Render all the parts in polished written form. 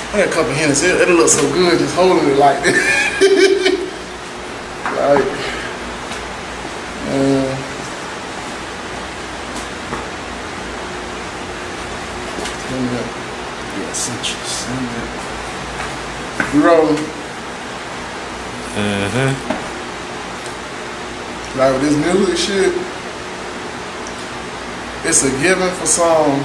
I got a couple hints. It looks so good just holding it like this. Like, yeah, citrus. You rolling? Like with this music shit, it's a given for some,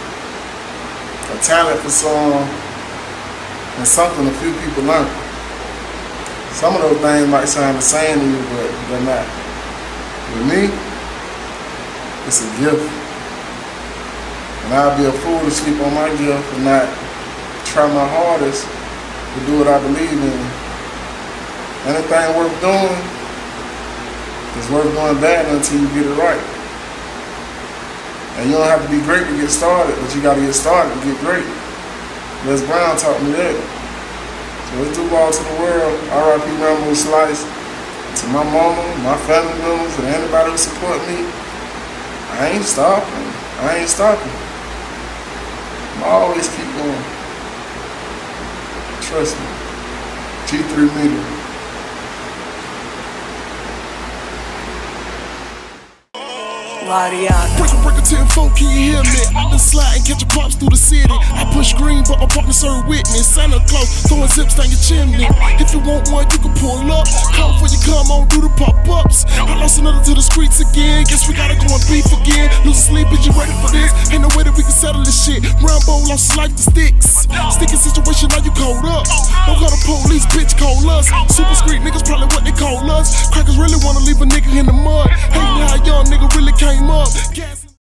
a talent for some, and something a few people learn. Some of those things might sound the same to you, but they're not. With me, it's a gift. And I'll be a fool to sleep on my gift and not try my hardest to do what I believe in. Anything worth doing is worth doing bad until you get it right. And you don't have to be great to get started, but you got to get started to get great. Les Brown taught me that. So let's do ball to the world. R.I.P. Rambo Slice. To my mama, my family members, and anybody who support me. I ain't stopping. I ain't stopping. I'm always keep going. Trust me. G3 meter. Breaker 10-4, can you hear me? I been sliding, catching pops through the city. I push green, but my partner serve witness. Santa Claus throwing zips down your chimney. If you want one, you can pull up. Come before you come on, do the pop-ups. I lost another to the streets again. Guess we gotta go and beef again. Lose sleep, is you ready for this? Ain't no way that we can settle this shit. Rambo lost his life to sticks. Sticky situation, now you cold up. Don't call the police, bitch, call us. Super street niggas probably what they call us. Crackers really wanna leave a nigga in the mud. Hating how young nigga really came up.